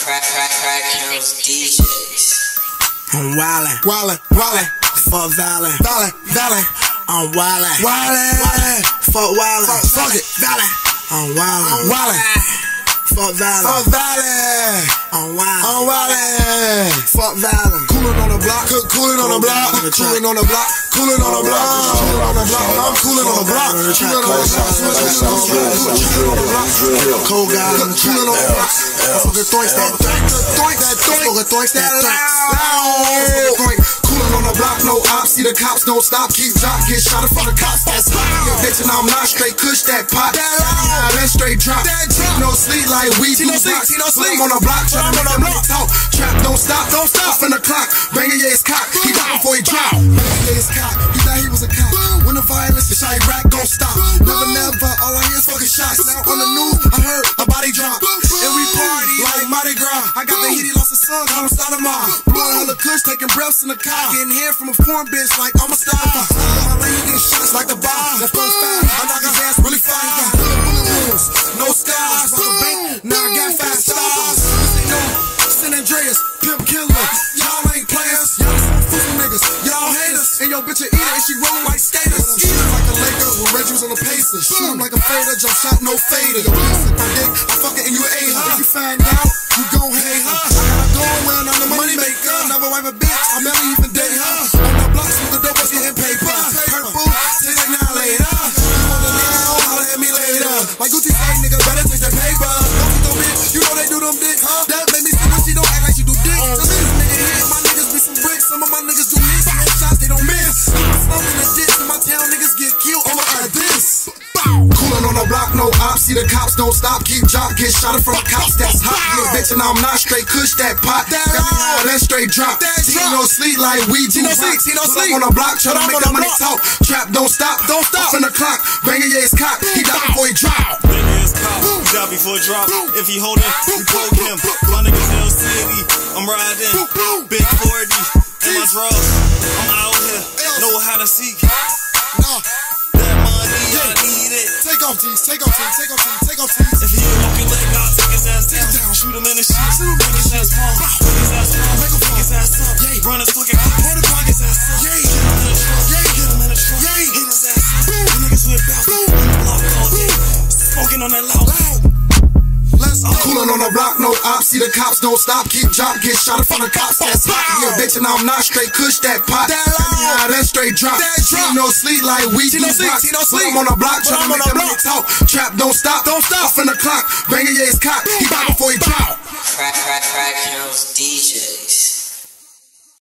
Krack kills DJs. I'm wildin', fuck violin', I'm wildin', fuck wildin', fuck it, I'm wildin', fuck violin', I'm wildin', fuck violin'. Coolin' on the block, coolin' on the block, coolin' on the block, coolin' on the block, I'm coolin' on the block, coolin' on the block, KoGod, coolin' on the block, fucking throinks that loud. Coolin' on the block, no ops, see the cops don't stop, keep drop, get shot in front of cops, that's hot. Yo, bitch, and I'm not straight, kush that pot, let's straight drop, no sleep like we do blocks, I'm on the block, tryna make that money talk, trap, don't stop, in the clock, bangin' yeah, it's cock, he died before he dropped, bangin' yeah, it's cock, he thought he was a cop, when the violence, the shy rack gon' stop, never, all I hear is fucking shots, now on the news, I heard a body drop, and we party like Mardi Gras, I got the heat, he lost his son, I'm starting mine, blowing hella kush, taking breaths in the car, getting hair from a foreign bitch like I'm a star, my lane getting shots like the bar, left on fire, I knock his ass really fire, no scars, for the bank, now I got 5 stars, this ain't no San Andreas, pimp killer, y'all ain't players, y'all some fool niggas, y'all haters, and yo bitch a eater and she rollin' like skaters, eating like a Laker when Reggie was on the Pacers, shoot him like a fader, jump shot, no fader, yo bitch suck my dick, I fuck it and you ate her, if you find out, you gon' hate her, I gotta go around, I'm the money maker, never wipe a bitch, I never even date her, on the blocks with the dope was getting paper, purple, taste like now later, you wanna now, holla at me later, like Gucci say nigga better taste that paper, don't bitch, you know they do them dicks, that made me see when she don't act like she do dick, so this nigga hit, my niggas be some bricks, some of my niggas do hits, shots they don't miss, I'm in the ditch, in my town niggas get killed, I'ma add this. Coolin' on the block, no ops, see the cops don't stop, keep drop, get shot in front of cops, that's hot, yeah, bitch, and I'm not straight, kush that pot, got me high, that straight drop, he no sleep like we do rocks, I'm on the block, tryna make that money talk, trap, don't stop, in the clock, bangin' yeah, it's cock, he died before he drop, bangin' yeah, it's cock, he died before he drop, if he holdin', we poke him, my niggas L City, I'm riding, big 40, in my drawers, I'm out here, know how to seek, that money, I need it. Take off tees. If he walk your leg, I'll take his ass down. Shoot him in the shit. Make his ass fall. Make his ass up. Run his fucking car. Make his ass up. Get him in the trunk. Hit his ass up. The niggas whip out. On the block all day. Smoking on that loud. I'm coolin' on the block, no ops, see the cops don't stop, keep drop, get shot in front of cops, that's hot, yeah, bitch, and I'm not straight, kush that pot, got me high, that straight drop, he no sleep like we do rocks, I'm on the block, tryna make that money talk, trap, don't stop, in the clock, bangin' yeah, it's cock, he died before he drop. Krack kills DJs.